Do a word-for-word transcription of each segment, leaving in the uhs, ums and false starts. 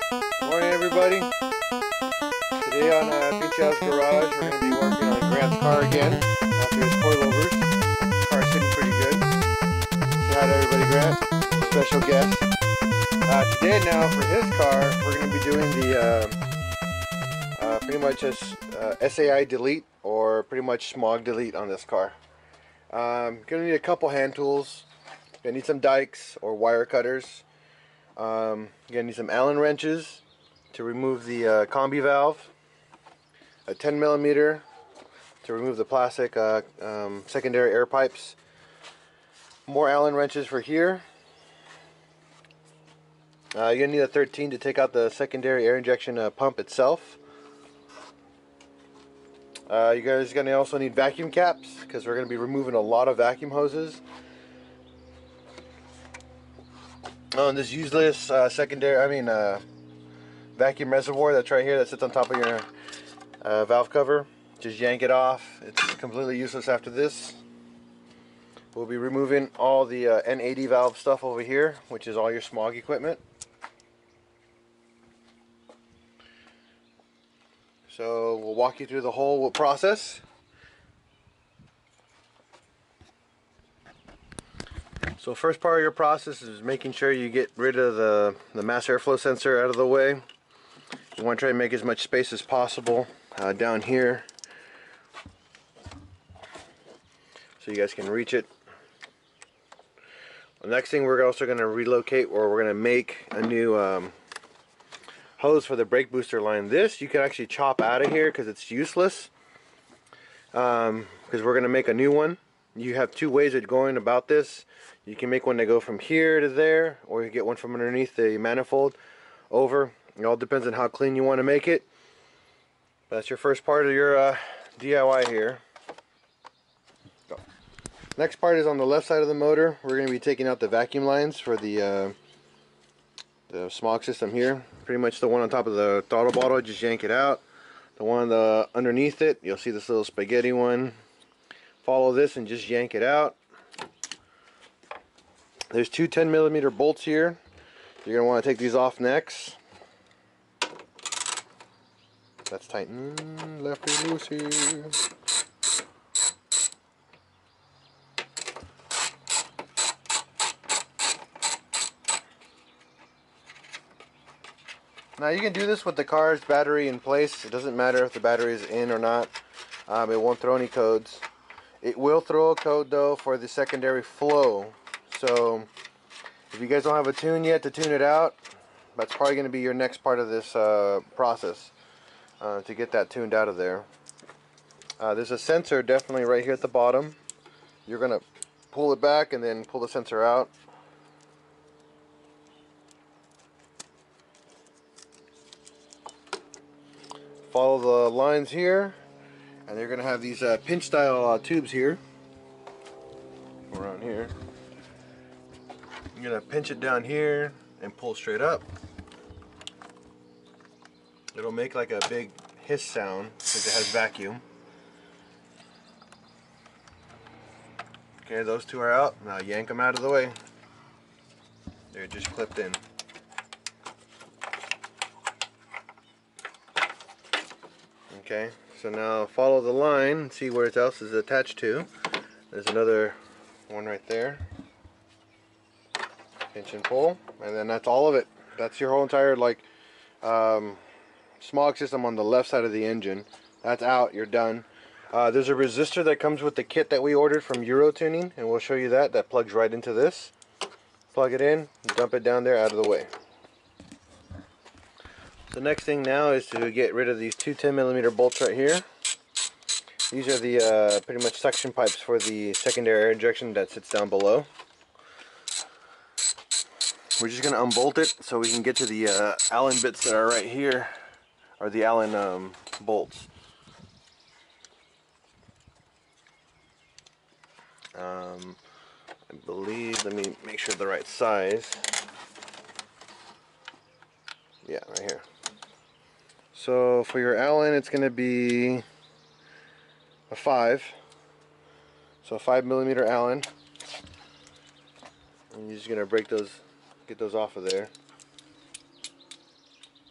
Morning, everybody. Today on uh, PincheAls Garage, we're going to be working on Grant's car again after his coilovers. Car's sitting pretty good. Say hi to everybody, Grant. Special guest. Uh, today, now for his car, we're going to be doing the uh, uh, pretty much a uh, S A I delete or pretty much smog delete on this car. Um, going to need a couple hand tools. Going to need some dikes or wire cutters. Um, you're going to need some Allen wrenches to remove the uh, combi valve, a ten millimeter to remove the plastic uh, um, secondary air pipes, more Allen wrenches for here. Uh, you're going to need a thirteen to take out the secondary air injection uh, pump itself. Uh, you guys are going to also need vacuum caps because we're going to be removing a lot of vacuum hoses. Oh, and this useless uh, secondary, I mean uh, vacuum reservoir that's right here that sits on top of your uh, valve cover. Just yank it off. It's completely useless after this. We'll be removing all the uh, N eighty valve stuff over here, which is all your smog equipment. So we'll walk you through the whole process. So first part of your process is making sure you get rid of the, the mass airflow sensor out of the way. You want to try to make as much space as possible uh, down here so you guys can reach it. The next thing, we're also going to relocate, or we're going to make a new um, hose for the brake booster line. This you can actually chop out of here because it's useless, um, because we're going to make a new one. You have two ways of going about this. You can make one that go from here to there, or you get one from underneath the manifold over. It all depends on how clean you want to make it. That's your first part of your uh, D I Y here. So, next part is on the left side of the motor. We're going to be taking out the vacuum lines for the uh, the smog system here. Pretty much the one on top of the throttle bottle, just yank it out. The one the, underneath it, you'll see this little spaghetti one. Follow this and just yank it out. There's two ten millimeter bolts here. You're going to want to take these off next. That's tighten. Lefty loosey. Now you can do this with the car's battery in place. It doesn't matter if the battery is in or not. Um, it won't throw any codes. It will throw a code though for the secondary flow. So if you guys don't have a tune yet to tune it out, that's probably going to be your next part of this uh, process uh, to get that tuned out of there. Uh, there's a sensor definitely right here at the bottom. You're going to pull it back and then pull the sensor out. Follow the lines here, and they're going to have these uh, pinch style uh, tubes here around here. You're going to pinch it down here and pull straight up. It'll make like a big hiss sound because it has vacuum. Okay, those two are out. Now yank them out of the way. They're just clipped in. Okay, so now follow the line and see where else is attached to. There's another one right there. Pinch and pull, and then that's all of it. That's your whole entire like um, smog system on the left side of the engine. That's out. You're done. Uh, there's a resistor that comes with the kit that we ordered from Euro Tuning, and we'll show you that. That plugs right into this. Plug it in, dump it down there out of the way. The next thing now is to get rid of these two ten millimeter bolts right here. These are the uh, pretty much suction pipes for the secondary air injection that sits down below. We're just going to unbolt it so we can get to the uh, Allen bits that are right here, or the Allen um, bolts. Um, I believe, let me make sure the right size. Yeah, right here. So for your Allen, it's going to be a five. So a five millimeter Allen. And you're just going to break those, get those off of there.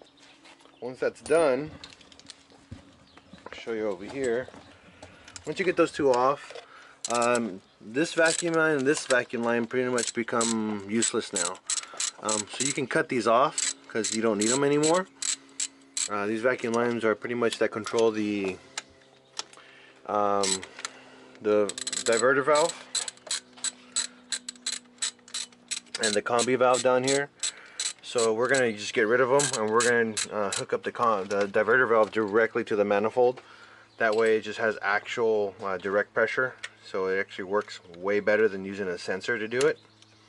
once that's done, I'll show you over here. Once you get those two off, um, this vacuum line and this vacuum line pretty much become useless now. Um, so you can cut these off because you don't need them anymore. Uh, these vacuum lines are pretty much that control the um, the diverter valve and the combi valve down here. So we're gonna just get rid of them, and we're gonna uh, hook up the con the diverter valve directly to the manifold. That way it just has actual uh, direct pressure, so it actually works way better than using a sensor to do it.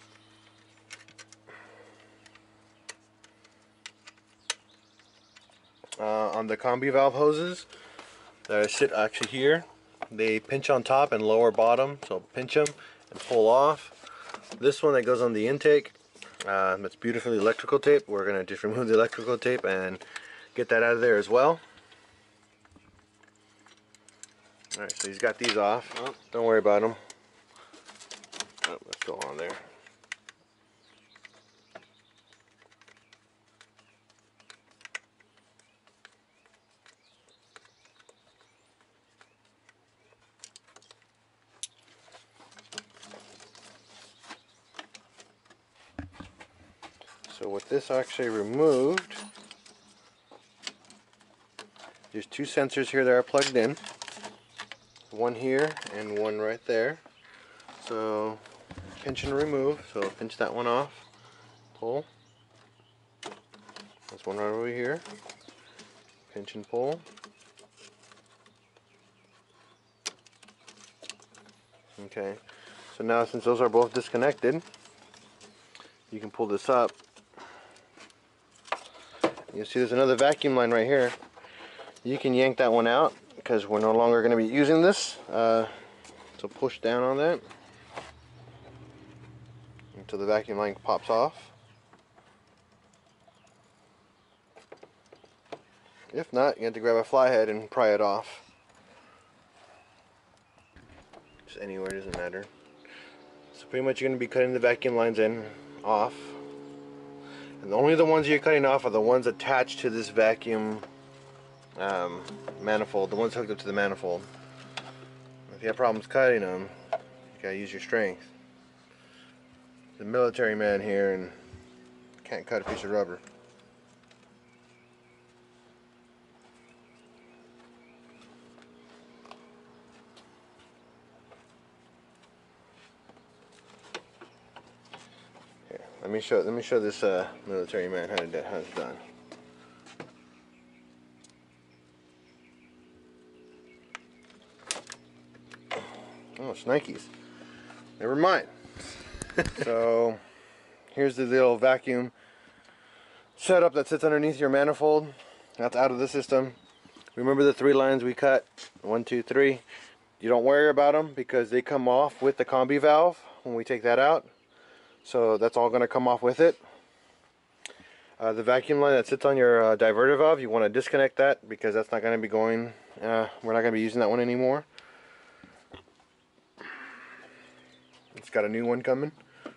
Uh, on the combi valve hoses that sit actually here, they pinch on top and lower bottom, so pinch them and pull off. This one that goes on the intake, uh, that's beautifully electrical tape. We're going to just remove the electrical tape and get that out of there as well. Alright, so he's got these off. Oh, don't worry about them. Oh, let's go on there. So with this actually removed, there's two sensors here that are plugged in. One here and one right there. So pinch and remove. So pinch that one off. Pull. There's one right over here. Pinch and pull. Okay. So now since those are both disconnected, you can pull this up. You'll see there's another vacuum line right here. You can yank that one out because we're no longer going to be using this. Uh, so push down on that until the vacuum line pops off. If not, you have to grab a fly head and pry it off. Just anywhere, doesn't matter. So pretty much you're going to be cutting the vacuum lines in off. And only the ones you're cutting off are the ones attached to this vacuum um, manifold, the ones hooked up to the manifold. If you have problems cutting them, you gotta use your strength. The military man here and can't cut a piece of rubber. Here, let me show. Let me show this uh, military man how to do, how it's done. Oh, Nikes. Never mind. So here's the little vacuum setup that sits underneath your manifold. That's out of the system. Remember the three lines we cut? One, two, three. You don't worry about them because they come off with the combi valve when we take that out. So that's all going to come off with it. Uh, the vacuum line that sits on your uh, diverter valve, you want to disconnect that because that's not going to be going, uh, we're not going to be using that one anymore. It's got a new one coming.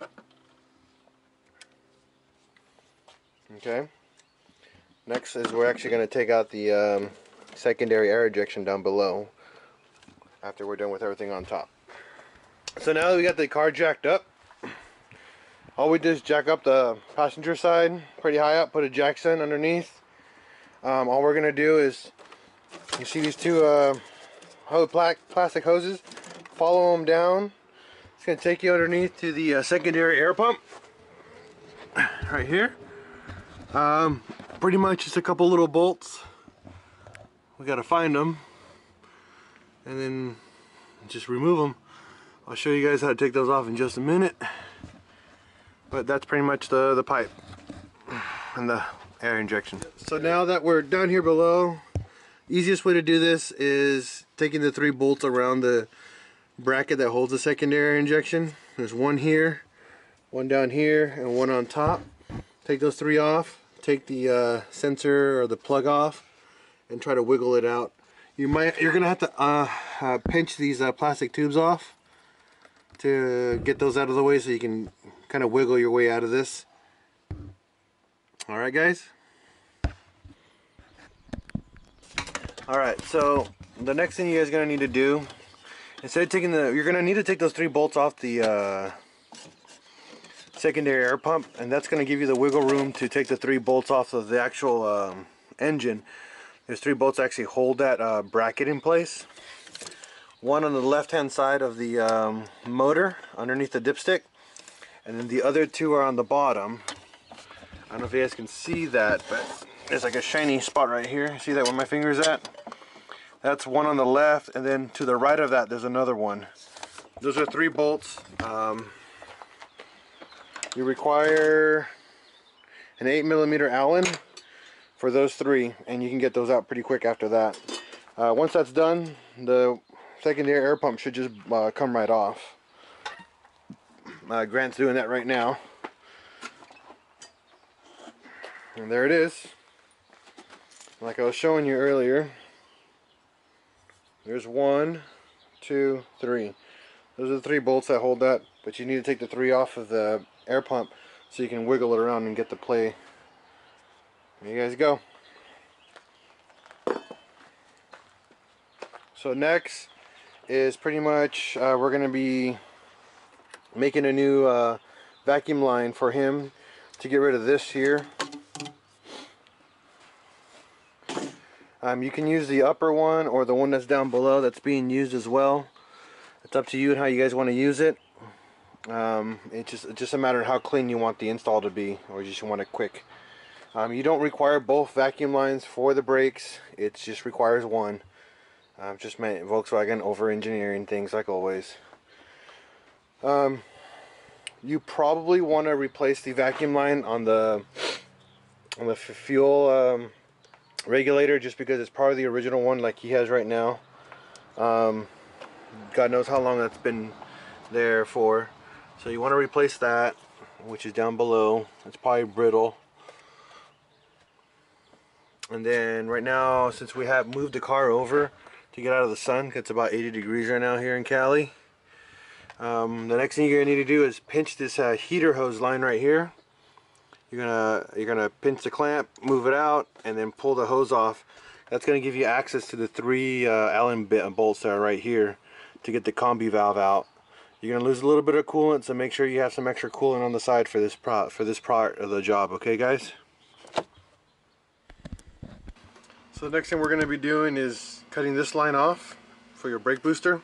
Okay. Next is we're actually going to take out the um, secondary air ejection down below after we're done with everything on top. So now that we got the car jacked up, all we did is jack up the passenger side pretty high up, put a jack stand underneath. Um, all we're going to do is, you see these two uh, plastic hoses, follow them down. It's going to take you underneath to the uh, secondary air pump right here. Um, pretty much just a couple little bolts. We got to find them and then just remove them. I'll show you guys how to take those off in just a minute. But that's pretty much the, the pipe and the air injection. So now that we're down here below, easiest way to do this is taking the three bolts around the bracket that holds the secondary injection. There's one here, one down here, and one on top. Take those three off, take the uh, sensor or the plug off, and try to wiggle it out. You might, you're gonna have to uh, uh, pinch these uh, plastic tubes off to get those out of the way so you can kind of wiggle your way out of this. Alright guys. Alright, so the next thing you guys are going to need to do, instead of taking the, you're going to need to take those three bolts off the uh, secondary air pump, and that's going to give you the wiggle room to take the three bolts off of the actual um, engine. There's three bolts that actually hold that uh, bracket in place. One on the left hand side of the um, motor underneath the dipstick, and then the other two are on the bottom. I don't know if you guys can see that, but there's like a shiny spot right here. See that where my finger's at? That's one on the left, and then to the right of that there's another one. Those are three bolts. Um, you require an eight millimeter Allen for those three, and you can get those out pretty quick after that. Uh, once that's done, the secondary air pump should just uh, come right off. Uh, Grant's doing that right now. And there it is. Like I was showing you earlier, there's one, two, three. Those are the three bolts that hold that, but you need to take the three off of the air pump so you can wiggle it around and get the play. There you guys go. So next is pretty much uh, we're going to be making a new uh, vacuum line for him to get rid of this here. Um, you can use the upper one or the one that's down below that's being used as well. It's up to you and how you guys want to use it. Um, it's just, it's just a matter of how clean you want the install to be, or you just want it quick. Um, you don't require both vacuum lines for the brakes. It just requires one. Uh, just meant Volkswagen over engineering things like always. Um, you probably want to replace the vacuum line on the on the fuel um, regulator, just because it's part of the original one like he has right now. Um, God knows how long that's been there for. So you want to replace that, which is down below. It's probably brittle. And then right now, since we have moved the car over to get out of the sun, 'cause it's about eighty degrees right now here in Cali, um, the next thing you're gonna need to do is pinch this uh, heater hose line right here. You're gonna you're gonna pinch the clamp, move it out, and then pull the hose off. That's gonna give you access to the three uh, Allen bolts that are right here to get the combi valve out. You're gonna lose a little bit of coolant, so make sure you have some extra coolant on the side for this pro for this part of the job. Okay, guys. So the next thing we're gonna be doing is cutting this line off for your brake booster.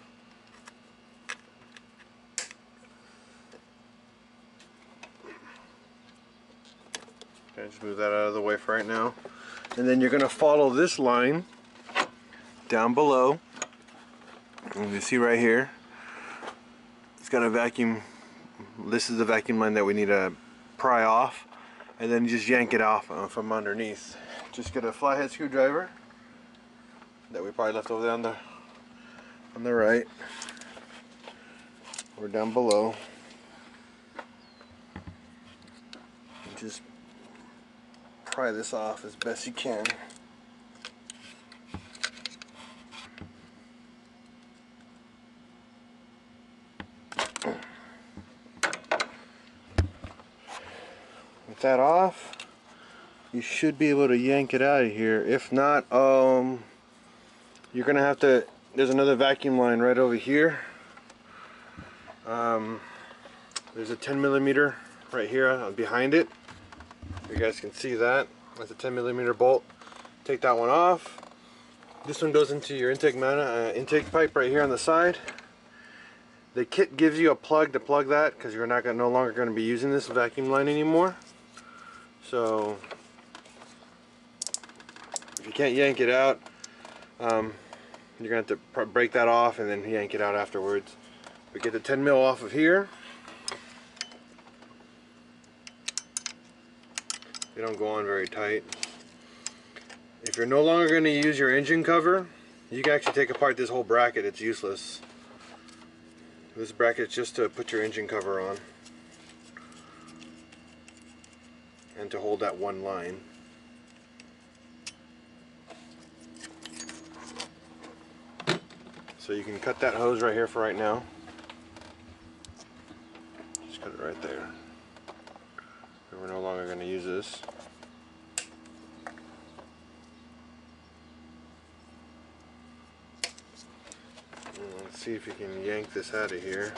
Okay, just move that out of the way for right now. And then you're going to follow this line down below. And you see right here, it's got a vacuum. This is the vacuum line that we need to pry off. And then you just yank it off from underneath. Just get a flathead screwdriver that we probably left over there on the, on the right. Or down below. And just pry this off as best you can. With that off, you should be able to yank it out of here. If not, um, you're gonna have to, there's another vacuum line right over here. Um, there's a ten millimeter right here behind it. You guys can see that. That's a ten millimeter bolt. Take that one off. This one goes into your intake man uh, intake pipe right here on the side. The kit gives you a plug to plug that, because you're not gonna, no longer going to be using this vacuum line anymore. So if you can't yank it out, um, you're going to have to break that off and then yank it out afterwards. We get the ten mil off of here. They don't go on very tight. If you're no longer going to use your engine cover, you can actually take apart this whole bracket. It's useless. This bracket is just to put your engine cover on and to hold that one line. So you can cut that hose right here for right now. Just cut it right there. We're no longer going to use this. see if you can yank this out of here.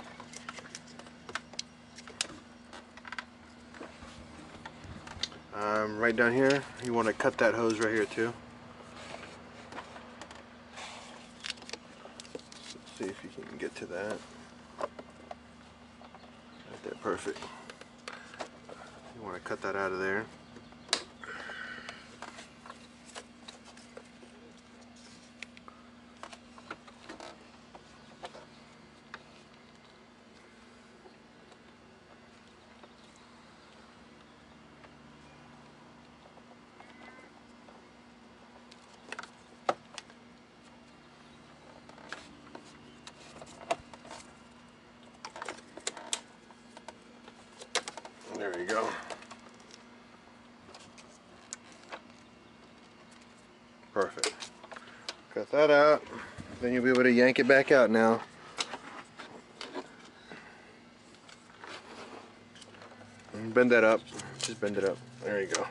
Um, right down here, you want to cut that hose right here too. Let's see if you can get to that. Right there, perfect. You want to cut that out of there. There you go. Perfect. Cut that out. Then you'll be able to yank it back out now. And bend that up. Just bend it up. There you go.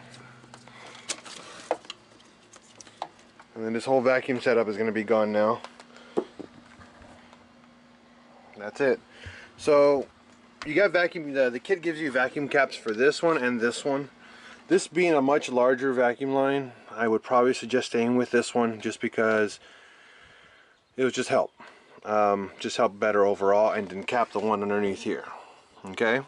And then this whole vacuum setup is going to be gone now. That's it. So you got vacuum, the, the kit gives you vacuum caps for this one and this one. This being a much larger vacuum line, I would probably suggest staying with this one just because it would just help. Um, just help better overall, and then cap the one underneath here. Okay?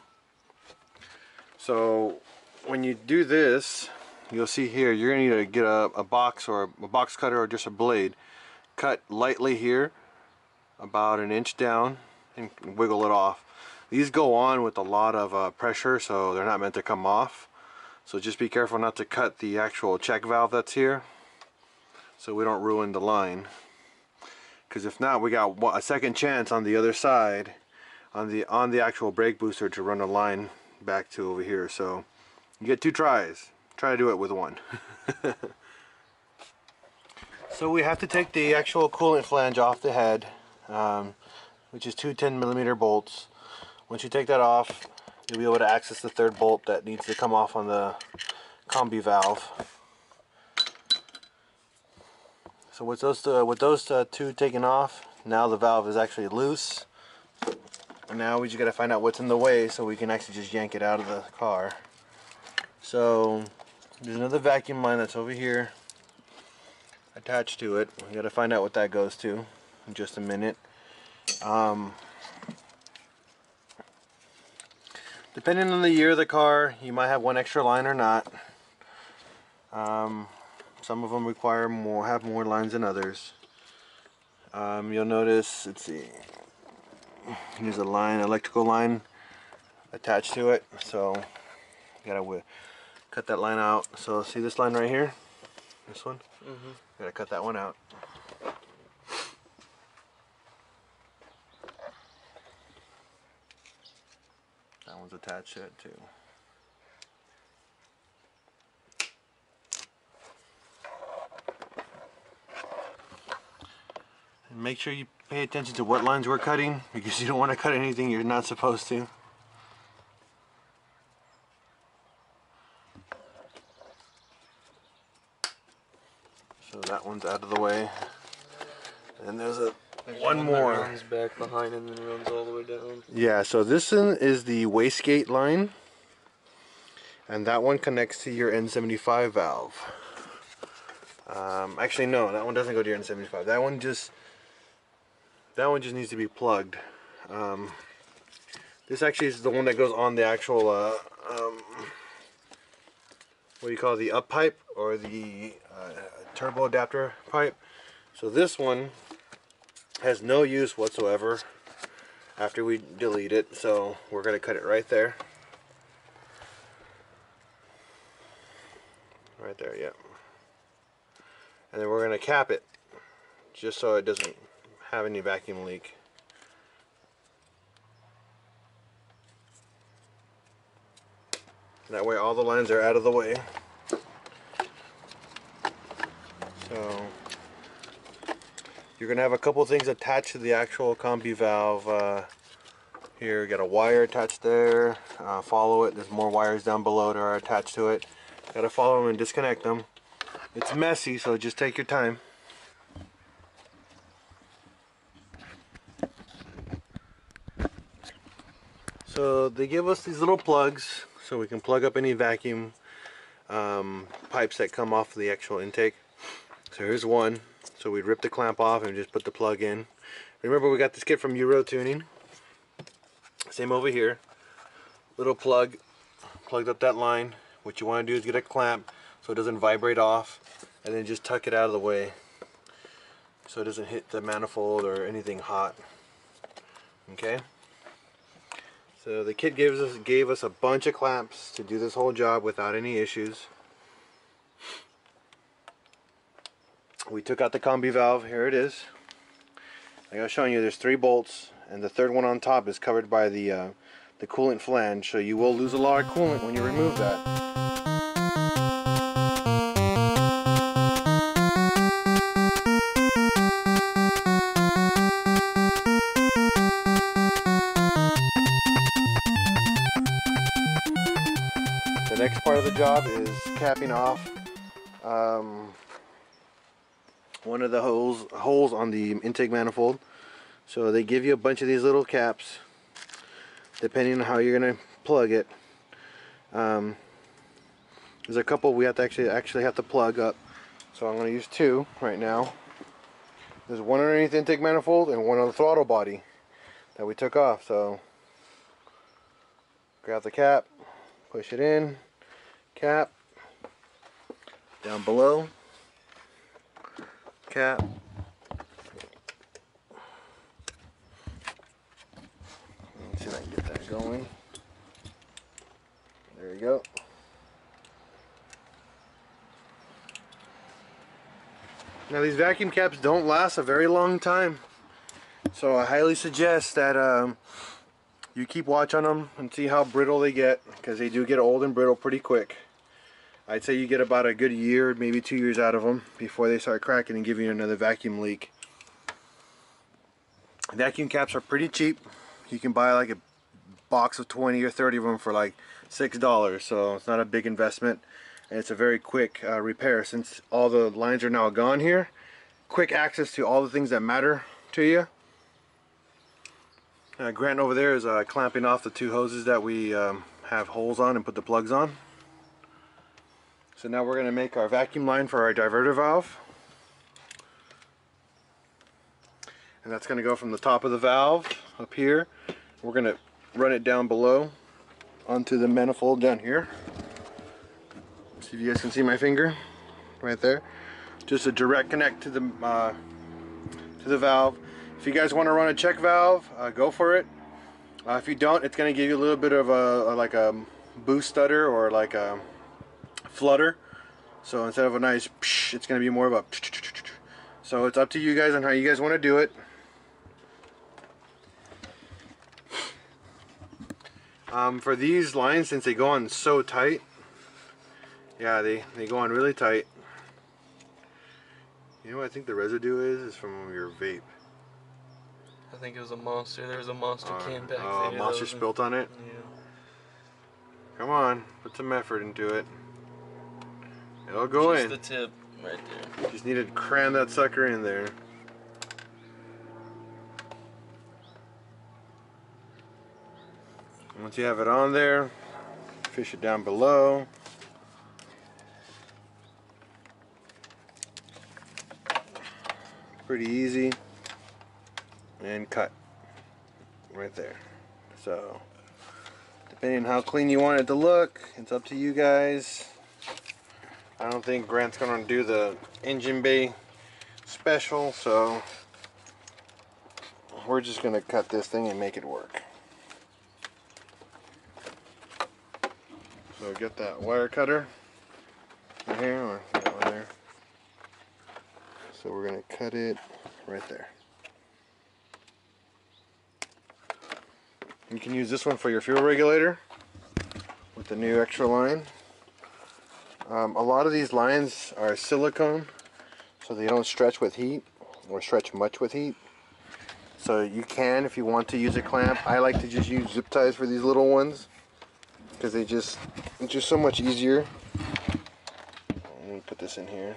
So when you do this, you'll see here, you're going to need to get a, a box or a box cutter or just a blade. Cut lightly here, about an inch down, and wiggle it off. These go on with a lot of uh, pressure, so they're not meant to come off. So just be careful not to cut the actual check valve that's here, so we don't ruin the line. Because if not, we got a second chance on the other side, on the on the actual brake booster, to run a line back to over here. So you get two tries. Try to do it with one. So we have to take the actual coolant flange off the head, um, which is two ten millimeter bolts. Once you take that off, you'll be able to access the third bolt that needs to come off on the combi valve. So with those uh, with those uh, two taken off, now the valve is actually loose. And now we just got to find out what's in the way so we can actually just yank it out of the car. So there's another vacuum line that's over here attached to it. We got to find out what that goes to in just a minute. Um, Depending on the year of the car, you might have one extra line or not. Um, some of them require more, have more lines than others. Um, you'll notice, let's see, here's a line, electrical line attached to it. So you gotta cut that line out. So see this line right here, this one. Mm-hmm. Gotta cut that one out. That one's attached to it too. And make sure you pay attention to what lines we're cutting, because you don't want to cut anything you're not supposed to. So that one's out of the way. And there's a There's one, one more. That runs back behind and then runs all the way down. Yeah, so this one is the wastegate line, and that one connects to your N seventy-five valve. Um, actually, no, that one doesn't go to your N seventy-five. That one just that one just needs to be plugged. Um, this actually is the one that goes on the actual uh, um, what do you call it, the up pipe or the uh, turbo adapter pipe. So this one has no use whatsoever after we delete it, so we're going to cut it right there. Right there, yeah. And then we're going to cap it just so it doesn't have any vacuum leak. That way all the lines are out of the way. So you're going to have a couple things attached to the actual combi valve. Uh, here, you got a wire attached there. Uh, follow it. There's more wires down below that are attached to it. Got to follow them and disconnect them. It's messy, so just take your time. So they give us these little plugs so we can plug up any vacuum um, pipes that come off the actual intake. So here's one. So we'd rip the clamp off and just put the plug in. Remember, we got this kit from Euro Tuning. Same over here. Little plug, plugged up that line. What you want to do is get a clamp so it doesn't vibrate off, and then just tuck it out of the way so it doesn't hit the manifold or anything hot. Okay. So the kit gives us gave us a bunch of clamps to do this whole job without any issues. We took out the combi valve. Here it is. Like I was showing you, there's three bolts, and the third one on top is covered by the uh, the coolant flange. So you will lose a lot of coolant when you remove that. The next part of the job is capping off um, one of the holes holes on the intake manifold. So they give you a bunch of these little caps depending on how you're gonna plug it. Um, there's a couple we have to actually actually have to plug up, so I'm gonna use two right now. There's one underneath the intake manifold and one on the throttle body that we took off. So grab the cap, push it in, cap, down below, cap, let's see if I can get that going. There you go. Now these vacuum caps don't last a very long time, so I highly suggest that um, you keep watch on them and see how brittle they get, because they do get old and brittle pretty quick. I'd say you get about a good year, maybe two years out of them before they start cracking and giving you another vacuum leak. Vacuum caps are pretty cheap. You can buy like a box of twenty or thirty of them for like six dollars, so it's not a big investment, and it's a very quick uh, repair. Since all the lines are now gone here, quick access to all the things that matter to you. Uh, Grant over there is uh, clamping off the two hoses that we um, have holes on and put the plugs on. So now we're going to make our vacuum line for our diverter valve. And that's going to go from the top of the valve up here. We're going to run it down below onto the manifold down here. See if you guys can see my finger right there. Just a direct connect to the uh, to the valve. If you guys want to run a check valve, uh, go for it. Uh, if you don't, it's going to give you a little bit of a, a like a boost stutter or like a flutter. So instead of a nice psh, it's going to be more of a psh, psh, psh, psh. So it's up to you guys on how you guys want to do it. Um, for these lines, since they go on so tight, yeah, they, they go on really tight. You know what I think the residue is? Is from your vape. I think it was a monster. There was a monster Uh, can back oh, there. monster spilt on it? Yeah. Come on, put some effort into it. It'll go Just in. the tip right there. Just need to cram that sucker in there. Once you have it on there, fish it down below. Pretty easy. And cut. Right there. So, depending on how clean you want it to look, it's up to you guys. I don't think Grant's gonna do the engine bay special, so we're just gonna cut this thing and make it work. So get that wire cutter right here, or that one there. So we're gonna cut it right there. You can use this one for your fuel regulator with the new extra line. Um, a lot of these lines are silicone, so they don't stretch with heat or stretch much with heat. So you can, if you want to, use a clamp. I like to just use zip ties for these little ones because they just it's just so much easier. Let me put this in here.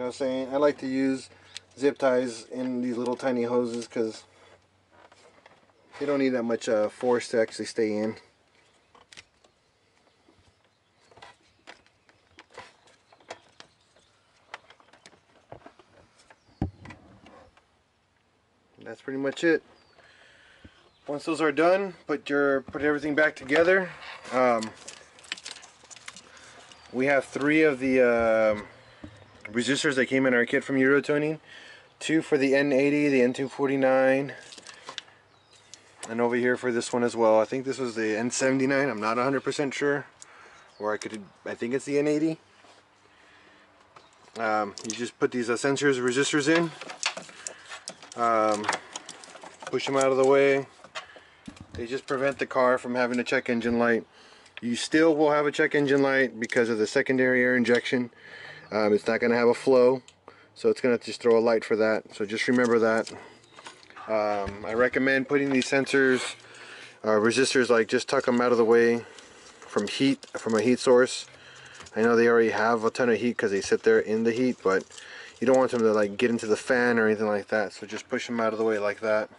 I was saying, I like to use zip ties in these little tiny hoses because they don't need that much uh, force to actually stay in. That's pretty much it. Once those are done, put your put everything back together. Um, we have three of the uh, resistors that came in our kit from Eurotuning. Two for the N eighty, the N two forty-nine, and over here for this one as well. I think this was the N seventy-nine. I'm not one hundred percent sure, or I could. I think it's the N eighty. Um, you just put these uh, sensors, resistors in. Um, push them out of the way. They just prevent the car from having a check engine light. You still will have a check engine light because of the secondary air injection. Um, it's not going to have a flow, so it's going to just throw a light for that. So just remember that. Um, I recommend putting these sensors, uh, resistors, like just tuck them out of the way from heat, from a heat source. I know they already have a ton of heat because they sit there in the heat, but you don't want them to like get into the fan or anything like that. So just push them out of the way like that.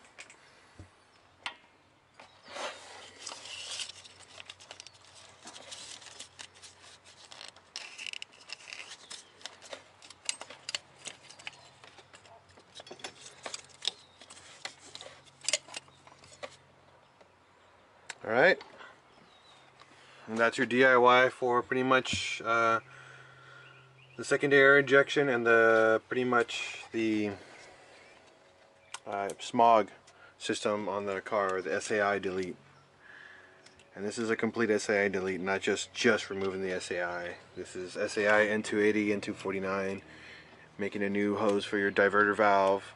Alright, and that's your D I Y for pretty much uh, the secondary air injection and the pretty much the uh, SMOG system on the car, or the S A I delete. And this is a complete S A I delete, not just just removing the S A I. This is S A I N two eighty, N two forty-nine, making a new hose for your diverter valve,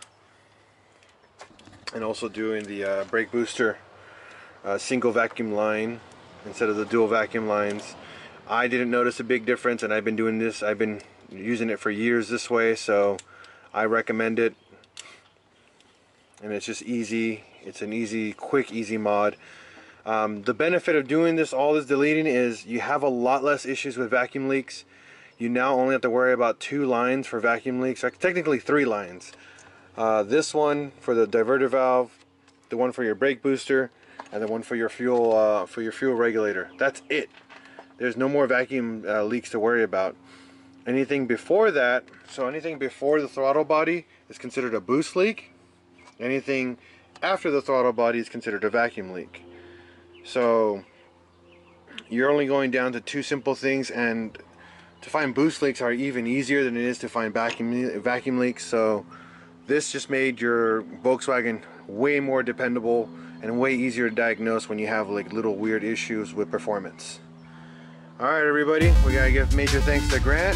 and also doing the uh, brake booster Uh, single vacuum line instead of the dual vacuum lines. I didn't notice a big difference, and I've been doing this, I've been using it for years this way, so I recommend it. And it's just easy. It's an easy, quick, easy mod. Um, the benefit of doing this, all this deleting, is you have a lot less issues with vacuum leaks. You now only have to worry about two lines for vacuum leaks, like technically three lines. Uh, this one for the diverter valve, the one for your brake booster, and the one for your fuel uh, for your fuel regulator. That's it. There's no more vacuum uh, leaks to worry about. Anything before that, so anything before the throttle body is considered a boost leak. Anything after the throttle body is considered a vacuum leak. So you're only going down to two simple things, and to find boost leaks are even easier than it is to find vacuum vacuum leaks. So this just made your Volkswagen way more dependable and way easier to diagnose when you have like little weird issues with performance. Alright everybody, we gotta give major thanks to Grant.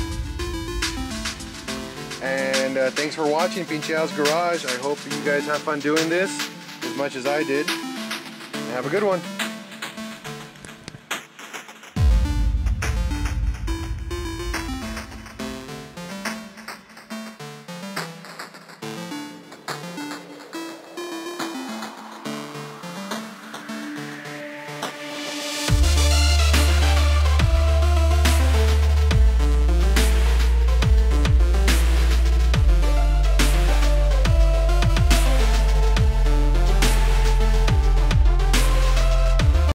And uh, thanks for watching PincheAls Garage. I hope you guys have fun doing this as much as I did. And have a good one.